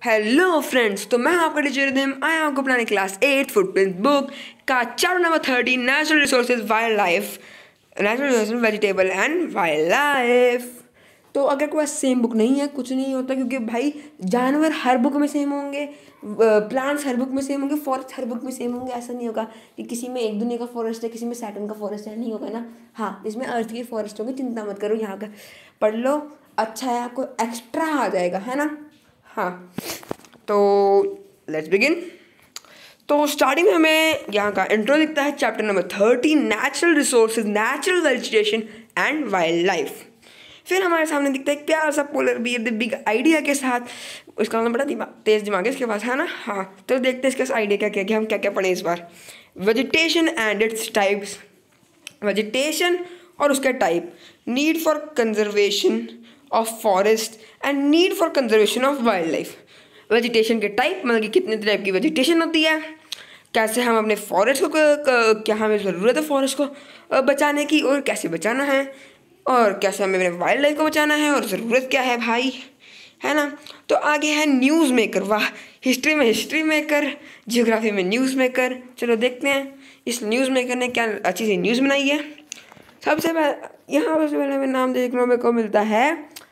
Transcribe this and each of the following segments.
Hello friends, तो मैं आपका टीचर रिदम आया आपको अपनाने क्लास 8 फुटप्रिंट बुक का chapter number 30 natural resources wildlife, natural resources vegetable and wild life. तो अगर कोई सेम बुक नहीं है, कुछ नहीं होता, क्योंकि भाई जानवर हर बुक में सेम होंगे, प्लांट्स हर बुक में सेम होंगे, फॉरेस्ट हर बुक में सेम होंगे। ऐसा नहीं होगा कि किसी में एक दुनिया का फॉरेस्ट है, किसी में सैटर्न का फॉरेस्ट है, नहीं होगा ना। हाँ, इसमें अर्थ की फॉरेस्ट होगी, चिंता मत करो। यहाँ का पढ़ लो, अच्छा है, आपको एक्स्ट्रा आ जाएगा, है ना। हाँ, तो लेट्स बिगिन। तो स्टार्टिंग में हमें यहाँ का इंट्रो दिखता है, chapter number 30 natural resources, natural vegetation and wild life. फिर हमारे सामने दिखता है एक प्यारा सा polar bear the big idea के साथ। उसका मतलब बड़ा तेज दिमाग है इसके पास, है ना। हाँ, तो देखते हैं इसके आइडिया क्या क्या क्या हम क्या क्या पढ़े इस बार। Vegetation and its types, vegetation और उसका type, need for conservation of forest and need for conservation of wild life. Vegetation के टाइप, मतलब कि कितने टाइप की वेजिटेशन होती है, कैसे हम अपने फॉरेस्ट को क्या हमें ज़रूरत है फॉरेस्ट को बचाने की, और कैसे बचाना है, और कैसे हमें अपने वाइल्ड लाइफ को बचाना है, और ज़रूरत क्या है भाई, है ना। तो आगे है न्यूज़ मेकर। वाह, हिस्ट्री में हिस्ट्री मेकर, जियोग्राफी में न्यूज़ मेकर। चलो देखते हैं इस न्यूज़ मेकर ने क्या अच्छी सी न्यूज़ बनाई है। सबसे पहले यहाँ सबसे पहले हमें नाम देखने को मिलता है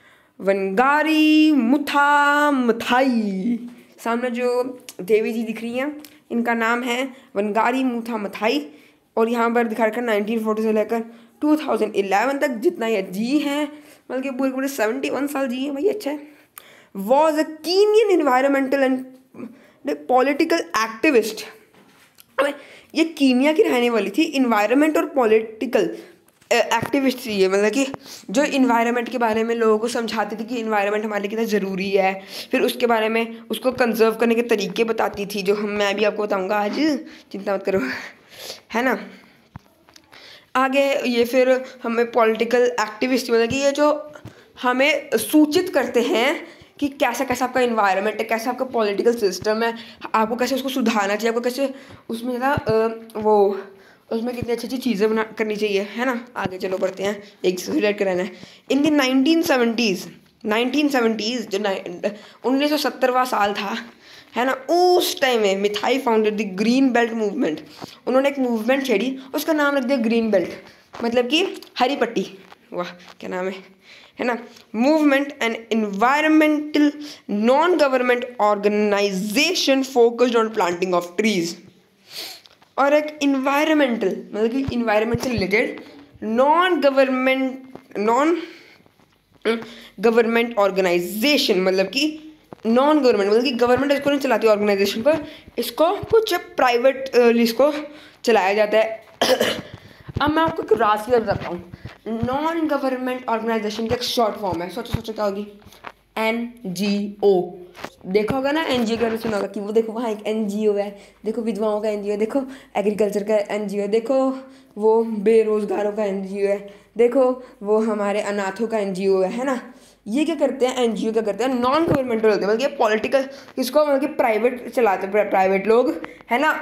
वनगारी मुथा मथाई। सामने जो देवी जी दिख रही हैं, इनका नाम है वनगारी मुथा मथाई, और यहाँ पर दिखा रखा 1940 से लेकर 2011 तक जितना ये जी हैं, बल्कि पूरे पूरे 71 साल जी हैं भाई, अच्छा है। Was a Kenyan environmental and political activist. अब ये कीनिया की रहने वाली थी, इन्वायरमेंट और पॉलिटिकल एक्टिविस्ट थी ये, मतलब कि जो इन्वायरमेंट के बारे में लोगों को समझाती थी कि इन्वायरमेंट हमारे लिए कितना ज़रूरी है, फिर उसके बारे में उसको कंजर्व करने के तरीके बताती थी, जो मैं भी आपको बताऊंगा आज, चिंता मत करो, है ना। आगे ये फिर हमें पॉलिटिकल एक्टिविस्ट, मतलब कि ये जो हमें सूचित करते हैं कि कैसा कैसा आपका इन्वायरमेंट है, कैसा आपका पॉलिटिकल सिस्टम है, आपको कैसे उसको सुधारना चाहिए, आपको कैसे उसमें ज़्यादा उसमें कितनी अच्छी अच्छी चीज़ें करनी चाहिए, है ना। आगे चलो बढ़ते हैं, एक से रिलेट कराना है। इन द 1970s जो 1970वां साल था, है ना, उस टाइम में Maathai founded the green belt movement. उन्होंने एक मूवमेंट छेड़ी, उसका नाम रख दिया ग्रीन बेल्ट, मतलब कि हरी पट्टी। वाह, क्या नाम है ना। Movement and environmental non government organisation focused on planting of trees. और एक इन्वायरमेंटल, मतलब कि इन्वायरमेंट से रिलेटेड नॉन गवर्नमेंट ऑर्गेनाइजेशन, मतलब कि नॉन गवर्नमेंट, मतलब कि गवर्नमेंट इसको नहीं चलाती ऑर्गेनाइजेशन पर, इसको कुछ प्राइवेट इसको चलाया जाता है। अब मैं आपको एक राशि बताता हूँ। नॉन गवर्नमेंट ऑर्गेनाइजेशन का एक शॉर्ट फॉर्म है, सोचो क्या होगी, NGO। देखा होगा ना NGO के बारे में, सुना होगा कि वो देखो वहाँ एक NGO है, देखो विधवाओं का NGO है, देखो एग्रीकल्चर का NGO है, देखो वो बेरोजगारों का NGO है, देखो वो हमारे अनाथों का NGO है ना। ये क्या करते हैं, NGO क्या करते हैं, नॉन गवर्नमेंटल होते हैं, मतलब कि पॉलिटिकल, इसको मतलब कि प्राइवेट चलाते हैं, प्राइवेट लोग, है ना।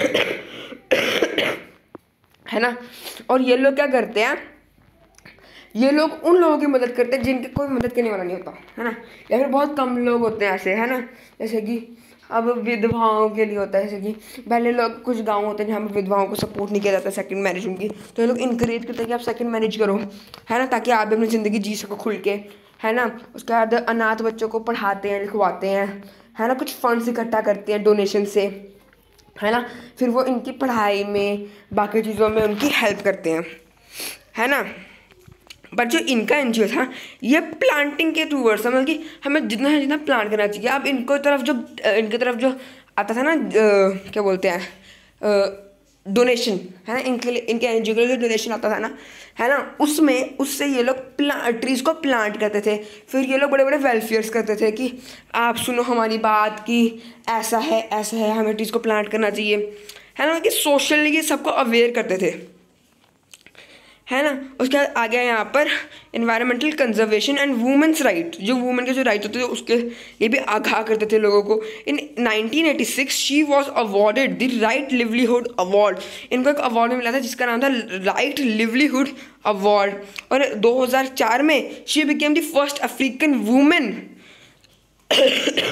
है ना। और ये लोग क्या करते हैं, ये लोग उन लोगों की मदद करते हैं जिनके कोई मदद करने वाला नहीं होता, है ना, या फिर बहुत कम लोग होते हैं ऐसे, है ना। जैसे कि अब विधवाओं के लिए होता है, जैसे कि पहले लोग कुछ गांव होते हैं जहाँ पर विधवाओं को सपोर्ट नहीं किया जाता सेकंड मैरिज उनकी, तो ये लोग इनकरेज करते हैं कि आप सेकंड मैरिज करो, है ना, ताकि आप भी अपनी ज़िंदगी जी सको खुल के, है ना। उसके बाद अनाथ बच्चों को पढ़ाते हैं, लिखवाते हैं, है ना, कुछ फंड्स इकट्ठा करते हैं डोनेशन से, है ना, फिर वो इनकी पढ़ाई में बाकी चीज़ों में उनकी हेल्प करते हैं, है ना। बट जो इनका NGO था, ये प्लांटिंग के टूवर्ड्स, मतलब कि हमें जितना है जितना प्लांट करना चाहिए। अब इनकी तरफ जो आता था ना, क्या बोलते हैं, डोनेशन, है ना, इनके लिए, इनके NGO के लिए डोनेशन आता था ना, है ना, उससे ये लोग ट्रीज़ को प्लांट करते थे। फिर ये लोग बड़े बड़े वेलफेयर्स करते थे कि आप सुनो हमारी बात, कि ऐसा है, हमें ट्रीज़ को प्लांट करना चाहिए, है ना, कि सोशली सबको अवेयर करते थे, है ना। उसके बाद आ गया यहाँ पर environmental conservation and women's right. जो वुमेन के जो राइट होते थे उसके लिए भी आगाह करते थे लोगों को। In 1986 she was awarded the right livelihood award. इनको एक अवार्ड मिला था जिसका नाम था राइट लिवलीहुड अवार्ड। और 2004 में she became the first African women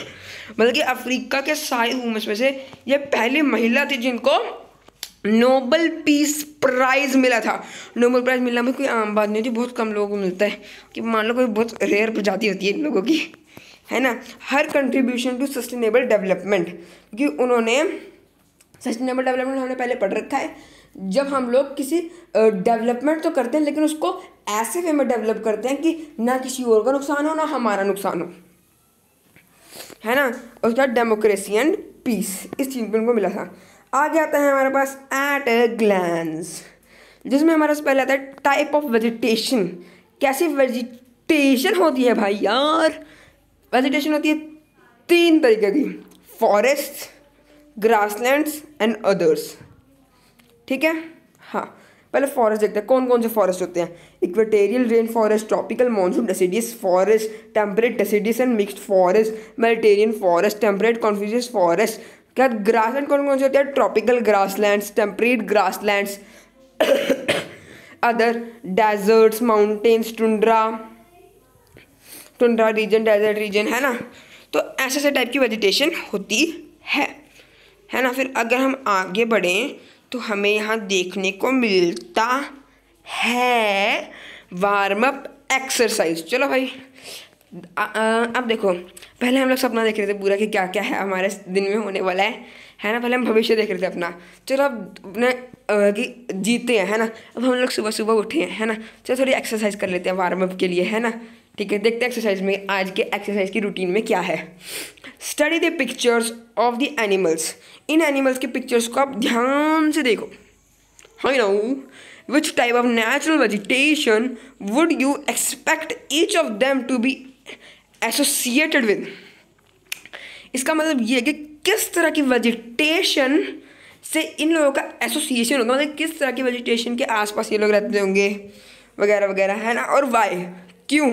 मतलब कि अफ्रीका के सारे वुमेन्स में से ये पहली महिला थी जिनको नोबल पीस प्राइज मिला था। नोबल प्राइज मिलना में कोई आम बात नहीं थी, बहुत कम लोगों को मिलता है कि मान लो कोई बहुत रेयर प्रजाति होती है इन लोगों की, है ना। हर कंट्रीब्यूशन टू सस्टेनेबल डेवलपमेंट, क्योंकि उन्होंने सस्टेनेबल डेवलपमेंट हमने पहले पढ़ रखा है, जब हम लोग किसी डेवलपमेंट तो करते हैं लेकिन उसको ऐसे वे में डेवलप करते हैं कि ना किसी और का नुकसान हो ना हमारा नुकसान हो, है ना। उसके बाद डेमोक्रेसी एंड पीस, इस चीज़ पर उनको मिला था। आगे आता है हमारे पास एट अ ग्लैंस, जिसमें हमारे पास पहले आता है टाइप ऑफ वेजिटेशन। कैसी वेजिटेशन होती है भाई यार? वेजिटेशन होती है 3 तरीके की, फॉरेस्ट, ग्रासलैंड्स एंड अदर्स, ठीक है। हाँ, पहले फॉरेस्ट देखते हैं कौन कौन से फॉरेस्ट होते हैं। Equatorial rain forest, tropical monsoon deciduous forest, temperate deciduous and mixed forest, Mediterranean forest, temperate coniferous forest. क्या ग्रासलैंड कौन कौन से होते हैं? Tropical grasslands, temperate grasslands, other deserts, mountains, tundra region, desert region, है ना। तो ऐसे टाइप की वेजिटेशन होती है ना। फिर अगर हम आगे बढ़ें तो हमें यहाँ देखने को मिलता है वार्म अप एक्सरसाइज। चलो भाई, अब देखो, पहले हम लोग सपना देख रहे थे पूरा कि क्या क्या है हमारे दिन में होने वाला है ना। पहले हम भविष्य देख रहे थे अपना। चलो अब अपने कि जीते हैं, है ना। अब हम लोग सुबह सुबह उठे हैं, है ना। चलो थोड़ी एक्सरसाइज कर लेते हैं वार्म अप के लिए, है ना। ठीक है, देखते हैं एक्सरसाइज में, आज के एक्सरसाइज की रूटीन में क्या है। Study the pictures of the animals, इन एनिमल्स के पिक्चर्स को आप ध्यान से देखो। I know which type of natural vegetation would you expect each of them to be associated with? इसका मतलब ये है कि किस तरह की वेजिटेशन से इन लोगों का एसोसिएशन होगा, मतलब किस तरह की वेजिटेशन के आसपास ये लोग रहते होंगे वगैरह वगैरह, है ना। और वाई, क्यों।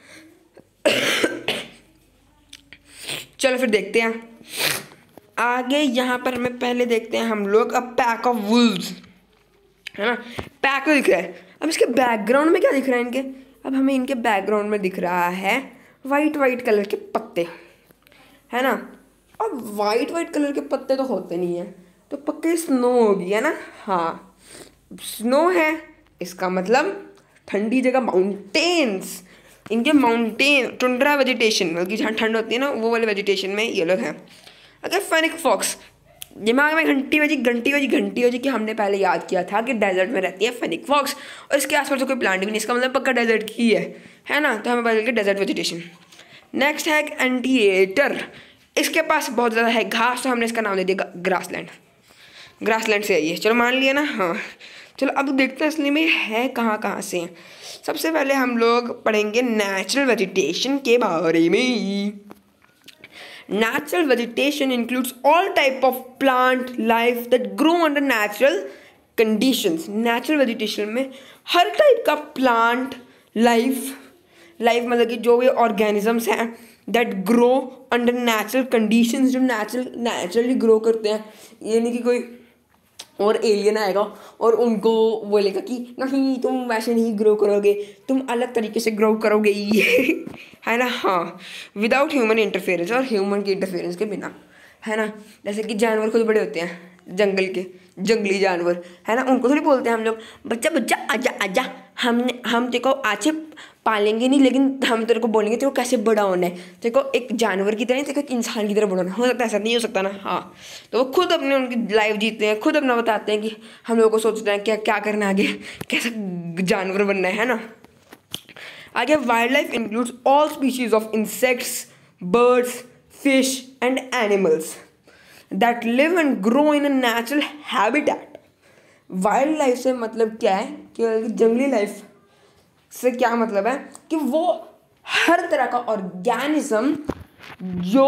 चलो फिर देखते हैं आगे। यहाँ पर हमें पहले देखते हैं हम लोग अ पैक ऑफ वुल्व्स, है ना। पैक तो दिख रहा है। अब इसके बैकग्राउंड में क्या दिख रहा है इनके? अब हमें इनके बैकग्राउंड में दिख रहा है वाइट कलर के पत्ते, है ना। अब वाइट कलर के पत्ते तो होते नहीं हैं, तो पक्के स्नो होगी, है ना। हाँ, स्नो है, इसका मतलब ठंडी जगह, माउंटेन्स। इनके माउंटेन टुंड्रा वेजिटेशन, मतलब कि जहाँ ठंड होती है ना, वो वाले वेजिटेशन में ये लोग हैं। अगर फेनिक फॉक्स, दिमाग में घंटी बजी कि हमने पहले याद किया था कि डेजर्ट में रहती है फेनिक फॉक्स और इसके आसपास तो कोई प्लांट भी नहीं, इसका मतलब पक्का डेजर्ट की है ना। तो हमें पता चल डेजर्ट वेजिटेशन। नेक्स्ट है एंटीएटर, इसके पास बहुत ज़्यादा है घास, तो हमने इसका नाम दे दिया ग्रासलैंड से है ये। चलो मान लिया ना। हाँ, चलो अब देखते हैं असली में है कहाँ से। सबसे पहले हम लोग पढ़ेंगे नेचुरल वेजिटेशन के बारे में। Natural vegetation includes all type of plant life that grow under natural conditions. Natural vegetation में हर टाइप का प्लांट लाइफ मतलब कि जो ये ऑर्गेनिजम्स हैं that grow under natural conditions, जो नेचुरली ग्रो करते हैं। ये नहीं कि कोई और एलियन आएगा और उनको बोलेगा कि नहीं तुम वैसे नहीं ग्रो करोगे, तुम अलग तरीके से ग्रो करोगे ये, है ना। हाँ, विदाउट ह्यूमन इंटरफेरेंस, और ह्यूमन की इंटरफेरेंस के बिना, है ना। जैसे कि जानवर खुद बड़े होते हैं, जंगली जानवर, है ना। उनको थोड़ी बोलते हैं हम लोग बच्चा आजा, हम तेरे को आज पालेंगे नहीं, लेकिन हम तेरे को बोलेंगे तेरे को कैसे बड़ा होना है, तेरे को एक जानवर की तरह, तेरे को एक इंसान की तरह बड़ा होना हो सकता है। ऐसा नहीं हो सकता ना। हाँ, तो वो खुद अपने उनकी लाइफ जीते हैं, खुद अपना बताते हैं कि हम लोगों को सोचते हैं क्या करना है आगे, कैसा जानवर बनना है ना। आगे wild life includes all species of insects, birds, fish and animals that live and grow in a natural habitat. Wild life से मतलब क्या है कि जंगली लाइफ से क्या मतलब है कि वो हर तरह का ऑर्गेनिज्म जो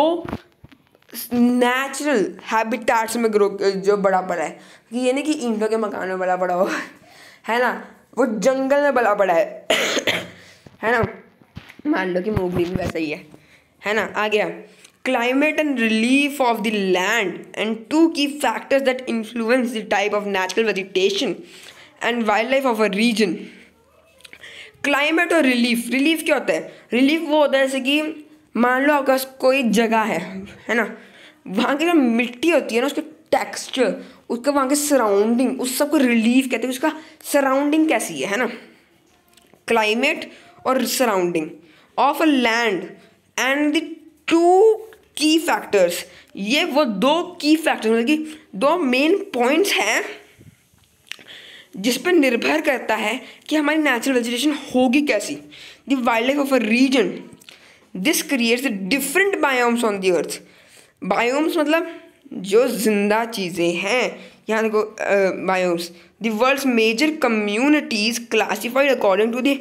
नेचुरल हैबिटेट्स में ग्रो, जो बड़ा पड़ा है, कि ये नहीं कि ईंटों के मकान में बड़ा हो, है ना, वो जंगल में बड़ा पड़ा है ना। मान लो कि मोगली भी वैसा ही है ना। आ गया climate and relief of the land and 2 key factors that influence the type of natural vegetation and wildlife of a region. Climate और रिलीफ क्या होता है? रिलीफ वो होता है जैसे कि मान लो आपके पास कोई जगह है ना, वहाँ की जो मिट्टी होती है ना, उसके टेक्सचर, उसका वहाँ के सराउंडिंग, उस सबको रिलीफ कहते हैं। उसका सराउंडिंग कैसी है ना, क्लाइमेट और surrounding of a land and the two key factors, ये वो दो की फैक्टर्स मतलब कि दो मेन पॉइंट्स हैं जिस पर निर्भर करता है कि हमारी नेचुरल वेजिटेशन होगी कैसी। The wild life of a region, this creates different biomes on the earth. Biomes मतलब जो जिंदा चीज़ें हैं, यहाँ देखो biomes, the world's major communities classified according to the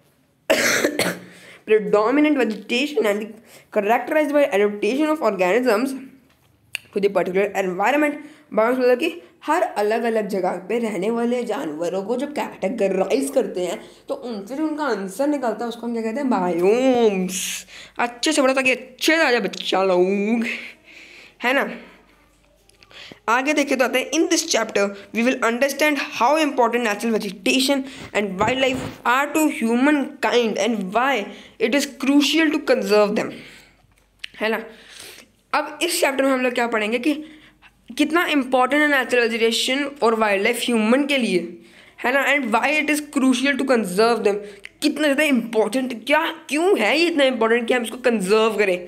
predominant vegetation and characterized by adaptation of organisms to the particular environment। Biomes मतलब कि हर अलग अलग जगह पे रहने वाले जानवरों को जब कैटेगराइज करते हैं तो उनसे जो उनका आंसर निकलता है उसको हम क्या कहते हैं, बायोम्स। अच्छे से पढ़ो ताकि अच्छे से आ जाए बच्चा लोग, है ना। आगे देखे तो आते हैं, in this chapter we will understand how important natural vegetation and wild life are to human kind and why it is crucial to conserve them, है ना। अब इस चैप्टर में हम लोग क्या पढ़ेंगे कि कितना इम्पोर्टेंट है नेचुरल वेजिटेशन और वाइल्ड लाइफ ह्यूमन के लिए, है ना, and why it is crucial to conserve them. कितना ज़्यादा इम्पोर्टेंट, क्या क्यों है ये इतना इम्पोर्टेंट कि हम इसको कंजर्व करें,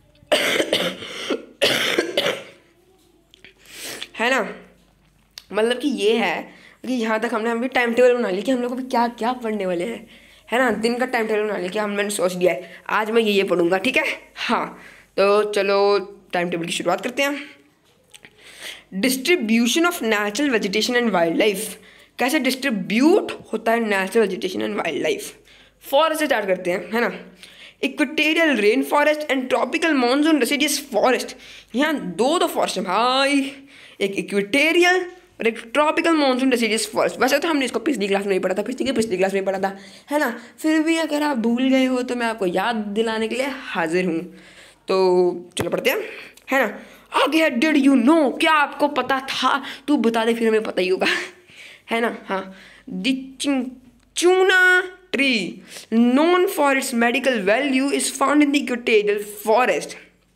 है ना। मतलब कि ये है कि यहाँ तक हमने अभी टाइम टेबल बना लिया कि हम लोग अभी क्या क्या पढ़ने वाले हैं, है ना। दिन का टाइम टेबल बना लिया कि मैंने सोच लिया है आज मैं ये पढ़ूंगा, ठीक है। हाँ तो चलो टाइम टेबल की शुरुआत करते हैं। Distribution of natural vegetation and wild life, कैसे डिस्ट्रीब्यूट होता है natural vegetation and wild life. Forest से स्टार्ट करते हैं, है ना। Equatorial rain forest and tropical monsoon deciduous forest, यहाँ दो फॉरेस्ट है भाई, एक इक्वेटोरियल और एक ट्रॉपिकल मॉनसून डेसिडियस फॉरेस्ट। वैसे तो हमने इसको पिछली क्लास में नहीं पढ़ा था, पिछली क्लास में पढ़ा था, है ना। फिर भी अगर आप भूल गए हो तो मैं आपको याद दिलाने के लिए हाजिर हूँ। तो चलो पढ़ते हैं, है ना। आगे है डिड यू नो, क्या आपको पता था, तू बता दे फिर हमें पता ही होगा, है ना। हाँ, the cinchona tree known for its medical value is found in the equatorial forest।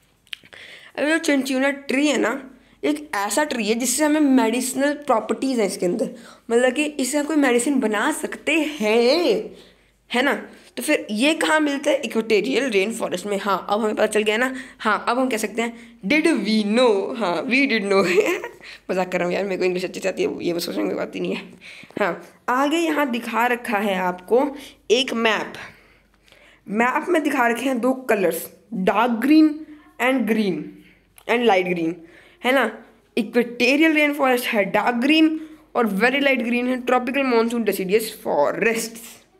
अब जो चिंचुना ट्री है ना, एक ऐसा ट्री है जिससे हमें मेडिसिनल प्रॉपर्टीज़ हैं इसके अंदर, मतलब कि इससे हम कोई मेडिसिन बना सकते हैं, है ना। तो फिर ये कहाँ मिलता है, इक्वेटोरियल रेन फॉरेस्ट में। हाँ अब हमें पता चल गया ना। हाँ अब हम कह सकते हैं डिड वी नो, हाँ वी डिड नो। मजाक कर रहा हूँ यार, मेरे को इंग्लिश अच्छी से आती है, ये सोचने की बात ही नहीं है। हाँ आगे यहाँ दिखा रखा है आपको एक मैप में दिखा रखे हैं दो colours, dark green and light green, है ना। इक्वेटोरियल रेन फॉरेस्ट है डार्क ग्रीन और वेरी लाइट ग्रीन है ट्रॉपिकल मॉनसून डेसिडियस फॉरेस्ट।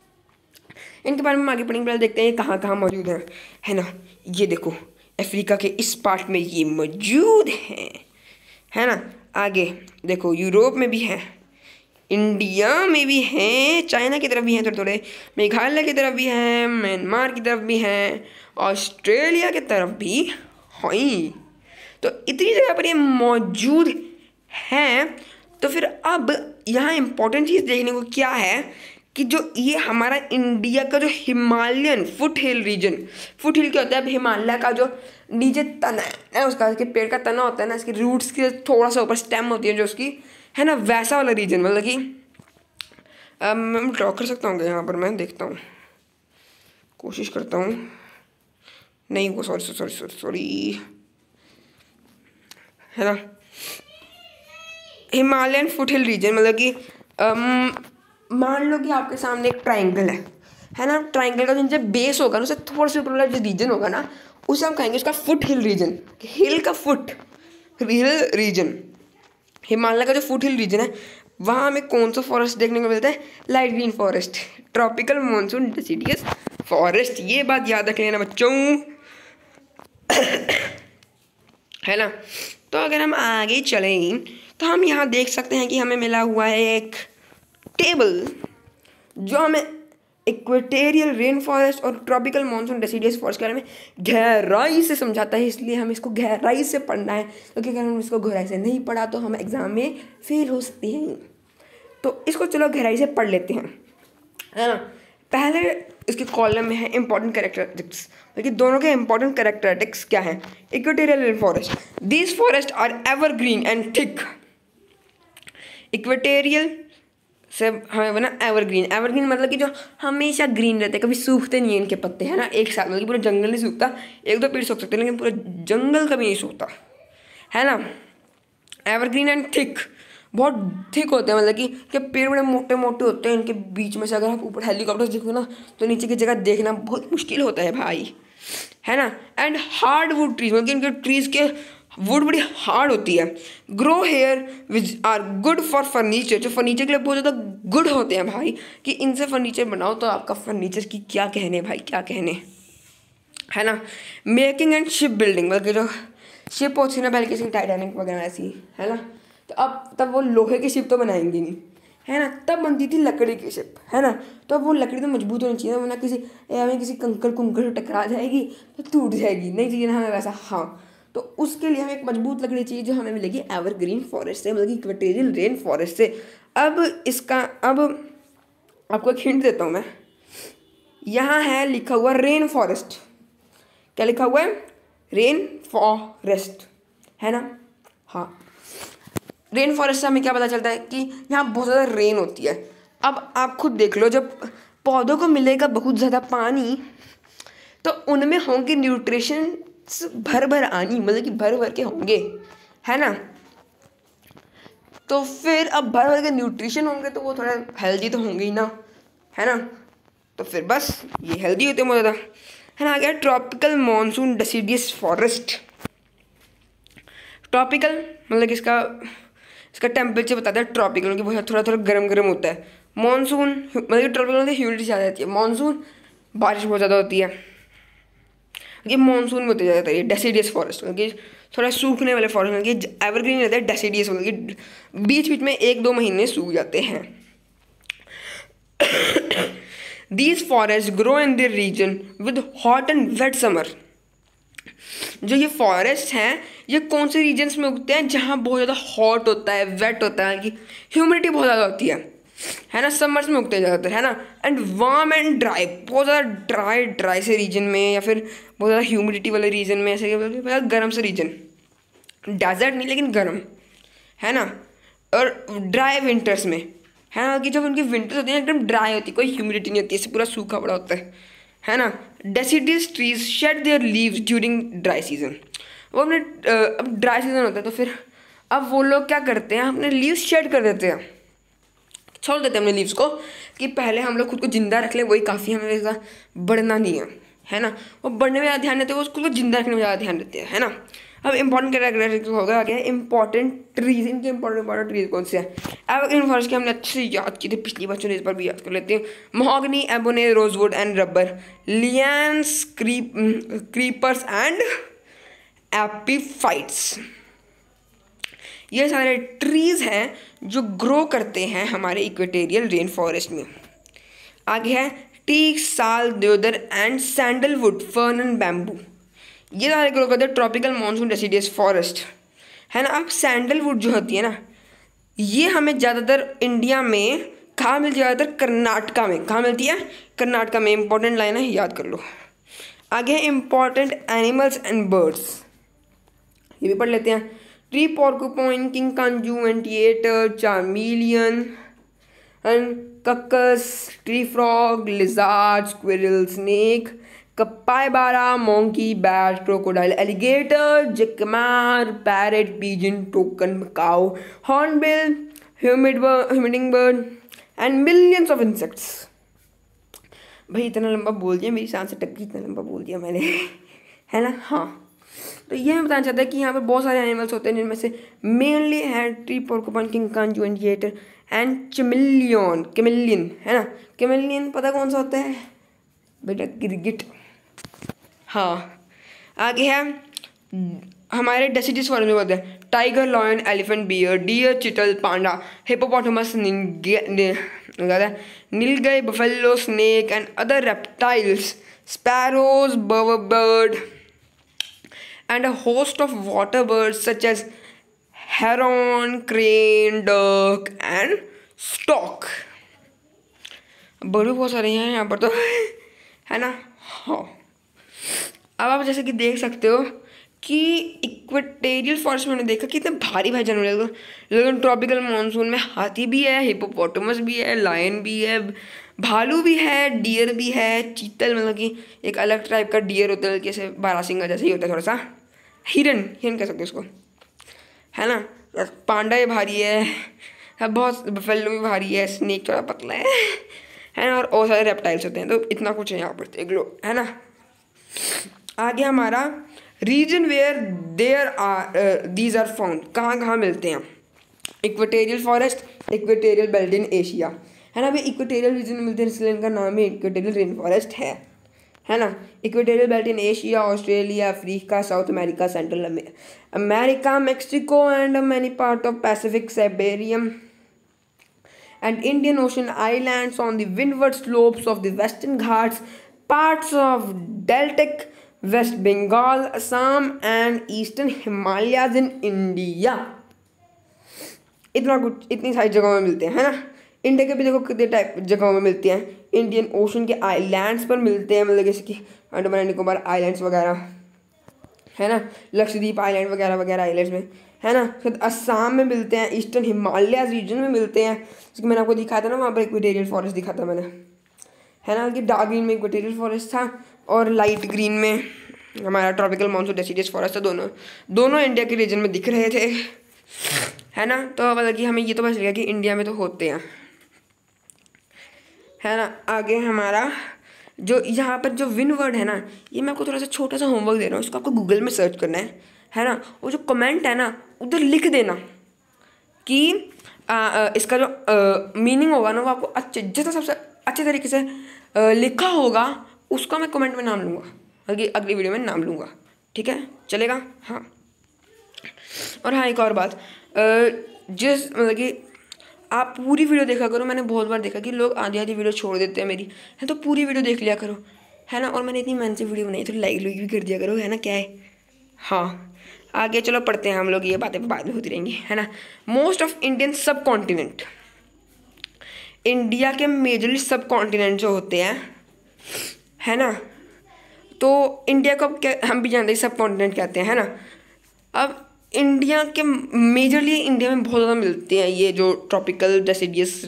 इनके बारे में आगे पढ़ेंगे, पहले देखते हैं ये कहाँ कहाँ मौजूद हैं, है ना। ये देखो अफ्रीका के इस पार्ट में ये मौजूद हैं, है ना। आगे देखो यूरोप में भी हैं, इंडिया में भी हैं, चाइना की तरफ भी हैं थोड़े थोड़े, मेघालय की तरफ भी हैं, म्यांमार की तरफ भी हैं, ऑस्ट्रेलिया की तरफ भी हैं। तो इतनी जगह पर ये मौजूद हैं। तो फिर अब यहाँ इम्पोर्टेंट चीज़ देखने को क्या है कि जो ये हमारा इंडिया का जो Himalayan foot hill region, foot hill क्या होता है, अब हिमालय का जो नीचे तना है उसका, इसके पेड़ का तना होता है ना, इसकी रूट्स के थोड़ा सा ऊपर स्टेम होती है जो उसकी, है ना, वैसा वाला रीजन। मतलब कि मैं ड्रॉ कर सकता हूँ यहाँ पर, मैं देखता हूँ, कोशिश करता हूँ, नहीं वो सॉरी, है ना। हिमालयन फुट हिल रीजन मतलब कि मान लो कि आपके सामने एक ट्राइंगल है ना। ट्राइंगल का जो नीचे बेस होगा ना, उससे थोड़ा सा ऊपर वाला जो रीजन होगा ना, उसे हम कहेंगे उसका फुट हिल रीजन। हिल का फुट हिल रीजन, हिमालय का जो फुट हिल रीजन है, वहाँ हमें कौन सा फॉरेस्ट देखने को मिलता है, light green forest, tropical monsoon deciduous forest. ये बात याद रख लेना बच्चों, है ना। तो अगर हम आगे चलें तो हम यहाँ देख सकते हैं कि हमें मिला हुआ है एक टेबल जो हमें इक्वेटोरियल रेन फॉरेस्ट और ट्रॉपिकल मॉनसून डेसिडियस फॉरेस्ट के बारे में गहराई से समझाता है। इसलिए हमें इसको गहराई से पढ़ना है, क्योंकि अगर हम इसको गहराई से नहीं पढ़ा तो हम एग्ज़ाम में फेल हो सकते हैं। तो इसको चलो गहराई से पढ़ लेते हैं, है ना। पहले इसके कॉलम में है इंपॉर्टेंट कैरेक्टरिस्टिक्स, लेकिन दोनों के इंपॉर्टेंट कैरेक्टरिस्टिक्स क्या हैं। Equatorial rain forest, these forest are evergreen and thick. Equatorial से हमें बना एवरग्रीन। एवरग्रीन मतलब कि जो हमेशा ग्रीन रहते हैं, कभी सूखते नहीं है इनके पत्ते, है ना। एक साथ मतलब पूरा जंगल नहीं सूखता, एक दो पेड़ सूख सकते हैं लेकिन पूरा जंगल कभी नहीं सूखता, है ना। एवरग्रीन एंड थिक, बहुत थिक होते हैं, मतलब कि पेड़ बड़े मोटे मोटे होते हैं। इनके बीच में से अगर आप ऊपर हेलीकॉप्टर से देखो ना तो नीचे की जगह देखना बहुत मुश्किल होता है भाई, है ना। एंड हार्ड वुड ट्रीज, मतलब कि इनके ट्रीज के वुड बड़ी हार्ड होती है। Grow here which are good for furniture, जो फर्नीचर के लिए बहुत ज़्यादा गुड होते हैं भाई, कि इनसे फर्नीचर बनाओ तो आपका फर्नीचर की क्या कहने भाई, क्या कहने, है ना। मेकिंग एंड शिप बिल्डिंग, मतलब जो शिप होती है ना पहले किसी टाइटैनिक वगैरह ऐसी, है ना। तो अब तब वो लोहे की शिप तो बनाएंगे नहीं, है ना। तब बनती थी लकड़ी की शिप, है ना। तो अब वो लकड़ी तो मजबूत होनी चाहिए, वरना किसी कंकड़ कुंकड़ से टकरा जाएगी तो टूट जाएगी, नहीं चाहिए ना हमें वैसा। हाँ, तो उसके लिए हमें एक मजबूत लकड़ी चाहिए जो हमें मिलेगी एवरग्रीन फॉरेस्ट से, मतलब कि इक्वेटोरियल रेन फॉरेस्ट से। अब आपको एक हिंट देता हूँ मैं। यहाँ है लिखा हुआ रेन फॉरेस्ट, क्या लिखा हुआ है, रेन फॉरेस्ट, है ना। हाँ, रेन फॉरेस्ट से हमें क्या पता चलता है कि यहाँ बहुत ज़्यादा रेन होती है। अब आप खुद देख लो, जब पौधों को मिलेगा बहुत ज़्यादा पानी तो उनमें होंगे न्यूट्रिशन भर भर आनी, मतलब कि भर भर के होंगे, है ना। तो फिर अब भर भर के न्यूट्रिशन होंगे तो वो थोड़ा हेल्दी तो होंगे ही ना, है ना। तो फिर बस ये हेल्दी होते हैं बहुत ज़्यादा, है ना। आ गया tropical monsoon deciduous forest. Tropical मतलब कि इसका टेम्परेचर बताता है ट्रॉपिकल, मतलब कि थोड़ा थोड़ा गर्म गर्म होता है। मॉनसून मतलब कि ट्रॉपिकल मतलब ह्यूमिडिटी ज़्यादा रहती है, मॉनसून बारिश बहुत ज़्यादा होती है। ये मॉनसून में होते जाता है। ये डेसिडियस फॉरेस्ट मतलब कि थोड़ा सूखने वाले फॉरेस्ट, मतलब कि एवरग्रीन रहता है, डेसिडियस मतलब कि बीच बीच में एक दो महीने सूख जाते हैं। These forest grow in their region with hot and wet summer. जो ये फॉरेस्ट हैं ये कौन से रीजन्स में उगते हैं, जहाँ बहुत ज़्यादा हॉट होता है, वेट होता है, कि ह्यूमिडिटी बहुत ज़्यादा होती है ना। समर्स में उगते ज़्यादातर, है ना। एंड वार्म एंड ड्राई, बहुत ज़्यादा ड्राई से रीजन में, या फिर बहुत ज़्यादा ह्यूमिडिटी वाले रीजन में, ऐसे गर्म से रीजन, डेजर्ट नहीं लेकिन गर्म, है ना। और ड्राई विंटर्स में, है ना, कि जब उनकी विंटर्स होती है एकदम ड्राई होती है, कोई ह्यूमिडिटी नहीं होती है, पूरा सूखा पड़ा होता है ना। Deciduous trees shed their leaves during dry season. वो अपने अब ड्राई सीजन होता है तो फिर अब वो लोग क्या करते हैं, अपने लीव्स शेड कर देते हैं, छोड़ देते हैं अपने लीव्स को, कि पहले हम लोग खुद को जिंदा रख लें, वही काफ़ी, हमें ऐसा बढ़ना नहीं है ना। वो बढ़ने में ज़्यादा ध्यान देते हैं, वो खुद को जिंदा रखने में ज़्यादा ध्यान देते हैं, है ना। अब इंपॉर्टेंट कैरेक्टरिस्टिक्स होगा आगे इंपॉर्टेंट ट्रीज। इनके इंपॉर्टेंट ट्रीज कौन से हैं। एवरग्रीन फॉरेस्ट के हमने अच्छे से याद किए थे पिछली बच्चों ने, इस पर भी याद कर लेते हैं। Mahogany, ebony, rosewood and rubber, lianas, creepers and epiphytes. ये सारे ट्रीज हैं जो ग्रो करते हैं हमारे इक्वेटोरियल रेन फॉरेस्ट में। आगे है teak, sal, deodar and sandalwood, fern and bamboo. ये सारे ग्रो करते हैं ट्रॉपिकल मॉनसून डेसिडियस फॉरेस्ट, है ना। अब सैंडलवुड जो होती है ना, ये हमें ज़्यादातर इंडिया में कहाँ मिलती है, ज़्यादातर कर्नाटका में। कहाँ मिलती है, कर्नाटका में। इंपॉर्टेंट लाइन है, याद कर लो। आगे है इंपॉर्टेंट एनिमल्स एंड बर्ड्स, ये भी पढ़ लेते हैं। Tree porcupine, kinkajou, anteater, chameleon and cuscus, tree frog, lizard, squirrel, snake, capybara, monkey, bat, crocodile, alligator, jacamar, parrot, pigeon, toucan, macaw, hornbill, hummingbird and millions of insects. भाई इतना लंबा बोल दिया, मेरी सांस से टक गई, इतना लंबा बोल दिया मैंने, है ना। हाँ, तो ये मैं बताना चाहता है कि यहाँ पे बहुत सारे एनिमल्स होते हैं, जिनमें से मेनली है tree porcupine, kinkajou, anteater and chameleon, है ना। कैमेलियन पता कौन सा होता है बेटा, गिरगिट। हाँ, आगे है हमारे डेसिडियस फॉरेस्ट में होते हैं tiger, lion, elephant, bear, deer, chital, panda, hippopotamus, nilgai, buffalo, snake and other reptiles, sparrows, bird and a host of water birds such as heron, crane, duck and stork। बड़े बहुत सारे हैं यहाँ पर तो, है ना। हाँ, अब आप जैसे कि देख सकते हो कि इक्वेटोरियल फॉरेस्ट में देखा कि इतने भारी भारी जानवर है, लेकिन ट्रॉपिकल मानसून में हाथी भी है, हिपोपोटामस भी है, लायन भी है, भालू भी है, डियर भी है, चीतल मतलब कि एक अलग टाइप का डियर होता है, जैसे बारहसिंगा जैसे ही होता है, थोड़ा सा हिरन कह सकते हैं उसको, है ना। पांडा भी भारी है, बहुत बफेलो भी भारी है, स्नेक थोड़ा पतला है ना, और सारे रेप्टाइल्स होते हैं। तो इतना कुछ है यहाँ पर देख लो, है ना। आगे हमारा region where there are these are found, कहाँ कहाँ मिलते हैं। Equatorial forest, equatorial belt in Asia, है ना भाई। इक्वेटोरियल रीजन में मिलते हैं इसलिए इनका नाम ही इक्वेटोरियल रेन फॉरेस्ट है ना। Equatorial belt in Asia, Australia, Africa, South America, Central America, Mexico and many part of Pacific, साइबेरियम and Indian Ocean islands on the windward slopes of the Western Ghats, parts of Deltic, West Bengal, Assam and Eastern Himalayas in India। इतना कुछ, इतनी सारी जगहों में मिलते हैं, है ना। इंडिया के भी देखो कितने टाइप जगहों में मिलते हैं। इंडियन ओशन के आइलैंड्स पर मिलते हैं, मतलब जैसे कि अंडमान एंड निकोबार आइलैंड्स वगैरह, है ना, लक्षद्वीप आइलैंड वगैरह वगैरह आइलैंड्स में, है ना। फिर असम में मिलते हैं, ईस्टर्न हिमालय रीजन में मिलते हैं, जैसे मैंने आपको दिखाया था ना, वहाँ पर इक्वेटोरियल फॉरेस्ट दिखा था मैंने, है ना, कि डार्क ग्रीन में इक्वेटोरियल फॉरेस्ट था और लाइट ग्रीन में हमारा ट्रॉपिकल मानसून डेसिडियस फॉरेस्ट था। दोनों इंडिया के रीजन में दिख रहे थे, है ना। तो मतलब कि हमें ये तो पता चल गया कि इंडिया में तो होते हैं, है ना। आगे हमारा जो यहाँ पर जो विंडवर्ड है ना, ये मैं आपको थोड़ा सा छोटा सा होमवर्क दे रहा हूँ, इसको आपको गूगल में सर्च करना है ना। वो जो कमेंट है ना उधर लिख देना कि इसका जो मीनिंग होगा ना वो आपको जितना सबसे अच्छे तरीके से लिखा होगा उसका मैं कमेंट में नाम लूँगा, अगली वीडियो में नाम लूँगा, ठीक है, चलेगा। हाँ, और हाँ एक और बात, जिस मतलब कि आप पूरी वीडियो देखा करो। मैंने बहुत बार देखा कि लोग आधी आधी वीडियो छोड़ देते हैं मेरी, है, तो पूरी वीडियो देख लिया करो, है ना। और मैंने इतनी मेहनत से वीडियो बनाई, तो लाइक भी कर दिया करो, है ना, क्या है। हाँ, आगे चलो पढ़ते हैं हम लोग, ये बातें बाद में होती रहेंगी, है ना। Most of Indian subcontinent, India के मेजरली सब कॉन्टिनेंट जो होते हैं, है ना, तो इंडिया को क्या हम भी जानते हैं सब कॉन्टिनेंट कहते हैं, है ना। अब इंडिया के मेजरली इंडिया में बहुत ज़्यादा मिलते हैं ये जो tropical deciduous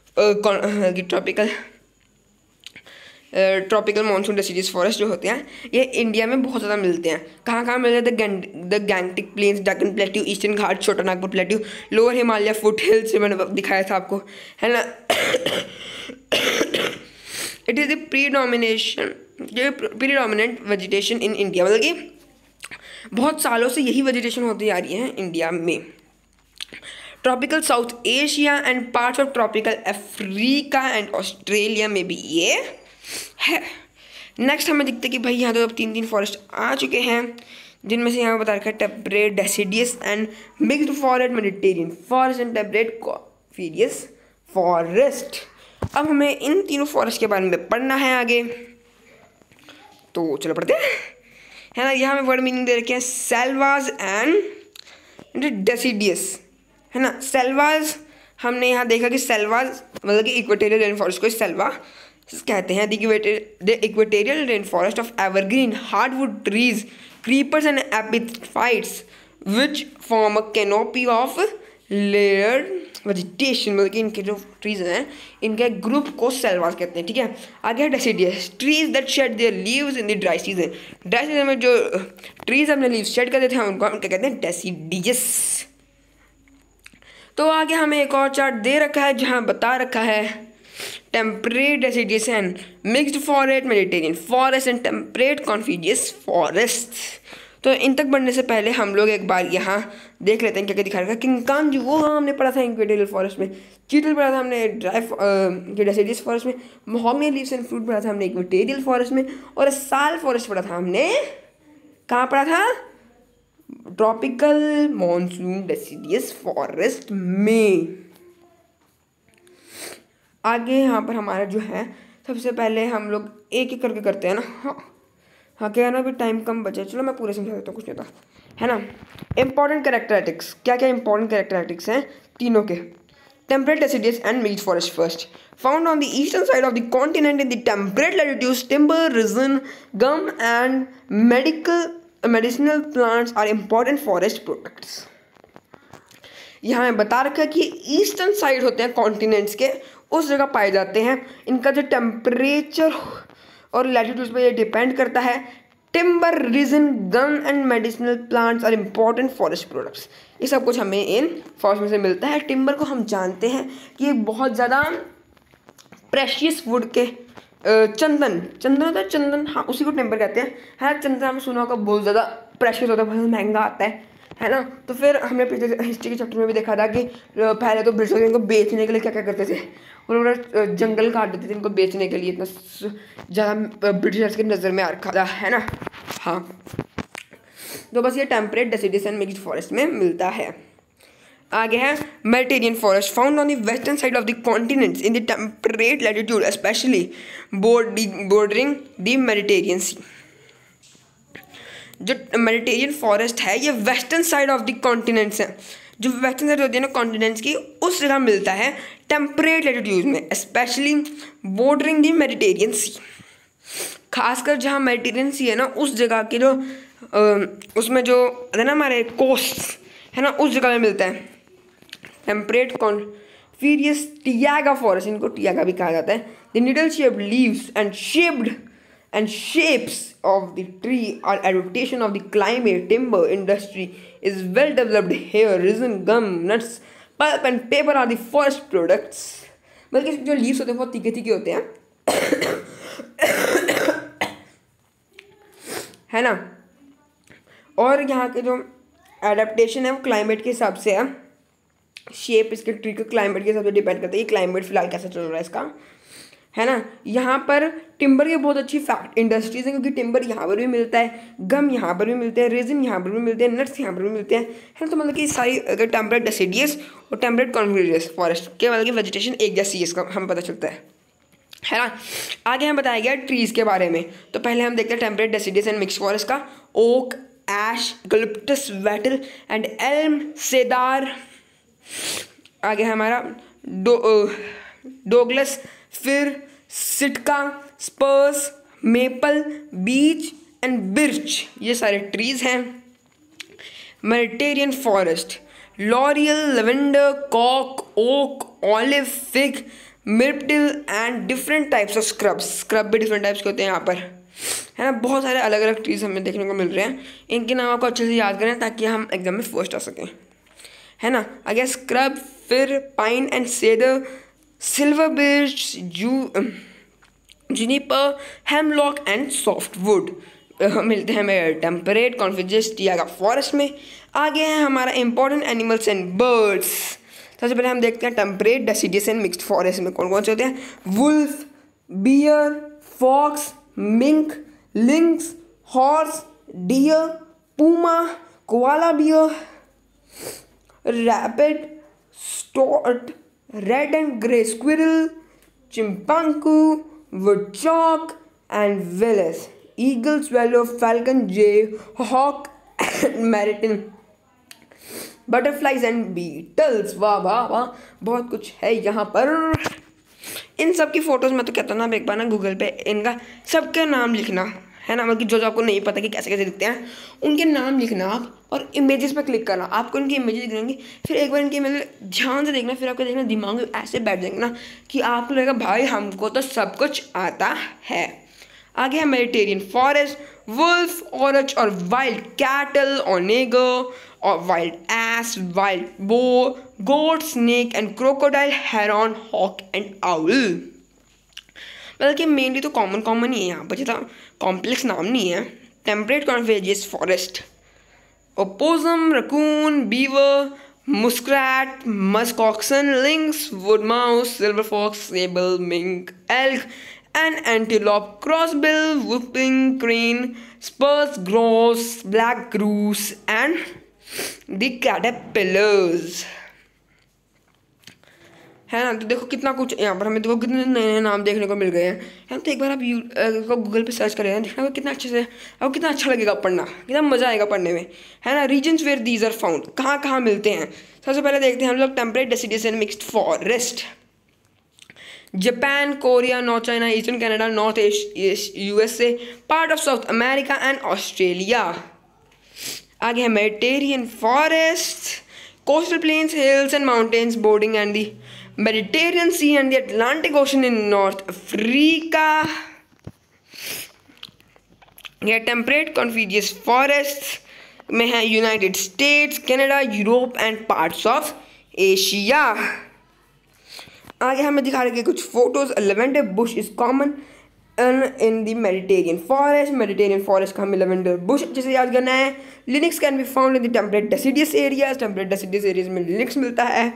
tropical monsoon deciduous forest जो होते हैं, ये इंडिया में बहुत ज़्यादा मिलते हैं। कहाँ कहाँ मिलते हैं, the Gangetic plains, Deccan plateau, Eastern Ghat, Chota Nagpur plateau, lower Himalaya foot hills, से मैंने दिखाया था आपको, है ना। It is the predominant vegetation in India, मतलब कि बहुत सालों से यही वेजिटेशन होती आ रही है इंडिया में। Tropical South Asia and parts of tropical Africa and Australia में भी ये है। नेक्स्ट हमें दिखते कि भाई यहाँ तो अब तीन फॉरेस्ट आ चुके हैं, जिनमें से यहाँ बता रखा है temperate deciduous and mixed forest, Mediterranean forest and temperate coniferous forest. अब हमें इन तीनों फॉरेस्ट के बारे में पढ़ना है आगे, तो चलो पढ़ते हैं, है ना। यहाँ में वर्ड मीनिंग दे रखे हैं सेल्वाज एंड डेसिडियस, है ना। सेल्वाज हमने यहाँ देखा कि सेल्वाज मतलब कि इक्वेटोरियल रेन फॉरेस्ट को सेल्वा कहते हैं। The equatorial rain forest of evergreen hardwood trees, creepers and epiphytes which form a canopy of layered vegetation, मतलब कि इनके जो ट्रीज हैं इनके ग्रुप को सेल्वास कहते हैं, ठीक है। आगे है deciduous, trees that shed their leaves in the dry season. Dry season में जो ट्रीज अपने लीव्स शेड करते थे उनको हम क्या कहते हैं, डेसिडियस। तो आगे हमें एक और चार्ट दे रखा है जहाँ बता रखा है temperate deciduous and mixed forest, Mediterranean forest and temperate coniferous forest. तो इन तक बढ़ने से पहले हम लोग एक बार यहाँ देख लेते हैं क्या क्या दिखा रखा है। किंकांजू वो हमने पढ़ा था इक्वेटोरियल फॉरेस्ट में, चीतल पढ़ा था हमने डेसिडियस फॉरेस्ट में, महोगनी लीव्स एंड फ्रूट पढ़ा था हमने इक्वेटोरियल फॉरेस्ट में, और साल फॉरेस्ट पढ़ा था हमने कहाँ पढ़ा था, ट्रॉपिकल मॉनसून डेसिडियस फॉरेस्ट में। आगे यहाँ पर हमारा जो है सबसे पहले हम लोग एक एक करके करते हैं ना। हाँ क्या है ना, अभी टाइम कम बचा, चलो मैं पूरे समझा देता हूँ, कुछ नहीं था, है ना। इंपॉर्टेंट कैरेक्टरिस्टिक्स, क्या क्या इंपॉर्टेंट कैरेक्टरिस्टिक्स हैं तीनों के। temperate deciduous and mixed forest first. Found on the eastern side of the continent in the temperate latitudes, timber, resin, gum and medicinal plants are important forest products. यहाँ में बता रखा है कि ईस्टर्न साइड होते हैं कॉन्टिनेंट्स के, उस जगह पाए जाते हैं. इनका जो टेम्परेचर और लैटिट्यूड्स पे ये डिपेंड करता है. Timber, resin, gum and medicinal plants are important forest products. ये सब कुछ हमें इन फॉरेस्ट में से मिलता है. टिम्बर को हम जानते हैं कि एक बहुत ज़्यादा प्रेशियस वुड के चंदन होता है, चंदन, हाँ उसी को टिम्बर कहते हैं. है चंदन हमने सुना होगा बहुत ज़्यादा प्रेशियस होता है, बहुत महंगा आता है ना. तो फिर हमने पिछले हिस्ट्री के चैप्टर में भी देखा था कि पहले तो ब्रिटिश इनको बेचने के लिए क्या क्या करते थे, उन्होंने जंगल काट देते थे इनको बेचने के लिए. इतना ज़्यादा ब्रिटिशर्स की नज़र में आ रखा था, है ना. हाँ, तो बस ये temperate, deciduous and mixed forest में मिलता है. आगे है Mediterranean forest, found on the western side of the continents in the temperate latitude, specially bordering the Mediterranean sea. जो मेडिटेरियन फॉरेस्ट है ये western side of the continents है. जो वेस्टर्न साइड होती है ना कॉन्टिनेंट्स की, उस जगह मिलता है टेम्परेट लैटिट्यूड में, specially bordering the Mediterranean sea. खासकर जहाँ मेडिटेरियन सी है ना, उस जगह के जो उसमें जो है ना हमारे कोस्ट है ना, उस जगह में मिलता है टेम्परेट कॉन्फिरियस टियागा फॉरेस्ट. इनको टियागा भी कहा जाता है. The needle shaped leaves and shapes of the tree are adaptation of the climate. Timber industry is well developed here. Resin, gum, nuts, pulp and paper are the forest products. बल्कि जो leaves होते हैं बहुत तीखे तीखे होते हैं है ना. और यहाँ के जो एडेप्टेशन है वो क्लाइमेट के हिसाब से है. शेप इसके ट्री के क्लाइमेट के हिसाब से डिपेंड करता है. ये क्लाइमेट फिलहाल कैसा चल रहा है इसका, है ना. यहाँ पर टिम्बर की बहुत अच्छी फैक्ट इंडस्ट्रीज हैं, क्योंकि टिम्बर यहाँ पर भी मिलता है, गम यहाँ पर भी मिलते हैं, रेजिन यहाँ पर भी मिलते हैं, नट्स यहाँ पर भी मिलते हैं, है ना. तो मतलब कि सारी अगर टेम्परेट डेसिडियस और टेम्परेट कॉन्फिरियस फॉरेस्ट के मतलब कि वेजिटेशन एक जैसी है, इसका हमें पता चलता है ना. आगे हमें बताया गया ट्रीज़ के बारे में. तो पहले हम देखते हैं temperate deciduous and mixed forest का. Oak, ash, eucalyptus, wattle and elm, cedar. आगे है हमारा डोगलस, फिर Sitka, spruce, maple, beech and birch, ये सारे ट्रीज हैं. मेडिटेरियन फॉरेस्ट, लॉरियल, लेवेंडर, कॉक, oak, olive, fig, myrtle and different types of scrub भी डिफरेंट टाइप्स के होते हैं यहाँ पर, है ना. बहुत सारे अलग अलग ट्रीज हमें देखने को मिल रहे हैं. इनके नाम आपको अच्छे से याद करें ताकि हम एग्जाम में फर्स्ट आ सकें, है ना. आगे स्क्रब, फिर pine and cedar, silver birch, juniper, hemlock and softwood मिलते हैं मेरे टेम्परेट कॉन्फिरियस टियागा फॉरेस्ट में. आगे है हमारा इंपॉर्टेंट एनिमल्स एंड बर्ड्स. सबसे पहले हम देखते हैं temperate deciduous and mixed forest में कौन कौन से होते हैं. Wolf, bear, fox, mink, lynx, horse, deer, puma, koala bear, rabbit, stoat, red and grey squirrel, chipmunk, woodchuck and willis, eagle, swallow, falcon, jay, hawk and martin, butterflies and beetles. वाह वाह वाह, बहुत कुछ है यहाँ पर. इन सब की फ़ोटोज़ मैं तो कहता हूँ ना, आप एक बार ना गूगल पे इनका सबके नाम लिखना, है ना. मतलब जो आपको नहीं पता कि कैसे कैसे दिखते हैं, उनके नाम लिखना आप और इमेजेस पे क्लिक करना. आपको इनकी इमेजेस दिख जाएंगी. फिर एक बार इनकी इमेज ध्यान से देखना, फिर आपको देखना दिमाग में ऐसे बैठ जाएंगे ना कि आपको लगेगा भाई हमको तो सब कुछ आता है. आगे है मेडिटेरियन फॉरेस्ट, वुल्फ, ऑरच और वाइल्ड कैटल, ओनेगर और wild ass, wild boar, goat, snake and crocodile, heron, hawk and owl. मतलब कि मेनली तो कॉमन ही है यहाँ पर, ज़्यादा कॉम्प्लेक्स नाम नहीं है. Temperate coniferous forest, opossum, raccoon, beaver, muskrat, musk oxen, lynx, wood mouse, silver fox, sable, mink, elk and antelope, crossbill, whooping crane, spurs, grouse, black goose and the caterpillars. है ना। तो देखो कितना कुछ यहाँ पर हमें देखो कितने नए नए नाम देखने को मिल गए हैं। तो एक बार आप गूगल पे सर्च करें, देखना कितना अच्छे से, आपको कितना अच्छा लगेगा पढ़ना, कितना मज़ा आएगा पढ़ने में, है ना। Regions where these are found, कहाँ कहाँ मिलते हैं। सबसे पहले देखते हैं हम लोग temperate deciduous and mixed forest. Japan, Korea, North China, Eastern Canada, North East USA, part of South America and Australia. आगे है Mediterranean forest, coastal plains, hills and mountains bordering and the Mediterranean Sea and the Atlantic Ocean in North Africa. यह temperate coniferous forest में है United States, Canada, Europe and parts of Asia. आगे हमें दिखा रहे हैं कुछ photos. Lavender bush is common in the Mediterranean forest का हमें लेवेंडर बुश अच्छे से याद करना है। Lynx can be found in the temperate deciduous areas, temperate deciduous areas में लिनक्स मिलता है।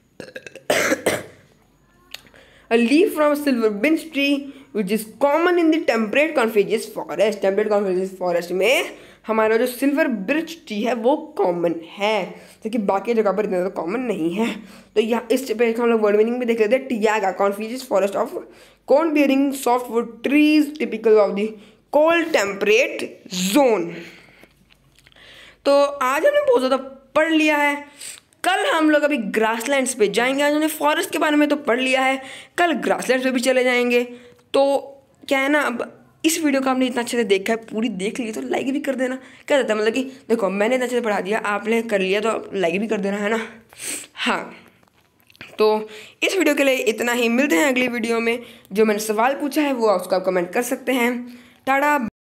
A leaf from a silver birch tree which is common in the temperate coniferous forest, temperate coniferous forest में हमारा जो silver birch tree है वो common है, क्योंकि बाकी जगह पर इतना तो कॉमन नहीं है। तो यहाँ इस पे हम लोग वर्ड मीनिंग भी देख लेते हैं। Taiga coniferous forest of cone bearing softwood trees typical of the cold temperate zone. तो आज हमने बहुत ज़्यादा पढ़ लिया है। कल हम लोग अभी ग्रासलैंड्स पे जाएंगे। आज हमने फॉरेस्ट के बारे में तो पढ़ लिया है, कल ग्रासलैंड्स पे भी चले जाएंगे। तो क्या है ना, अब इस वीडियो को आपने इतना अच्छे से देखा है, पूरी देख ली, तो लाइक भी कर देना। क्या रहता है मतलब कि देखो मैंने इतना अच्छे से पढ़ा दिया, आपने कर लिया, तो आप लाइक भी कर देना, है ना। हाँ, तो इस वीडियो के लिए इतना ही। मिलते हैं अगली वीडियो में। जो मैंने सवाल पूछा है वो उसको आप कमेंट कर सकते हैं। टाटा।